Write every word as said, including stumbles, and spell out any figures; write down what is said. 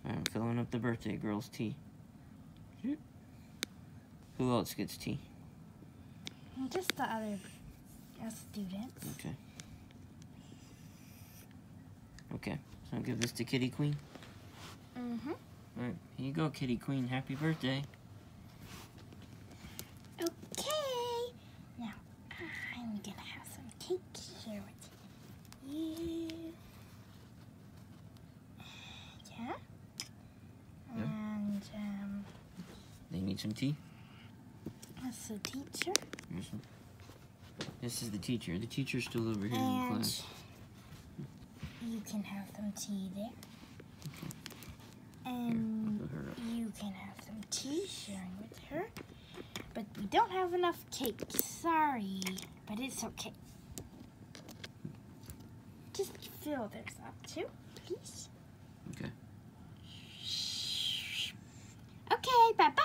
I'm filling up the birthday girl's tea. Who else gets tea? Just the other uh, students. Okay. Okay, so I'll give this to Kitty Queen. Mm-hmm. Alright, here you go, Kitty Queen. Happy birthday. Okay. Now, I'm gonna have some cake here with you. Yeah? Yeah. And, um... They need some tea? That's the teacher. Here's some. This is the teacher. The teacher's still over here And in class. you can have some tea there. Okay. And Here, her up. you can have some tea sharing with her. But we don't have enough cake. Sorry, but it's okay. Just fill this up too, please. Okay. Okay, bye-bye.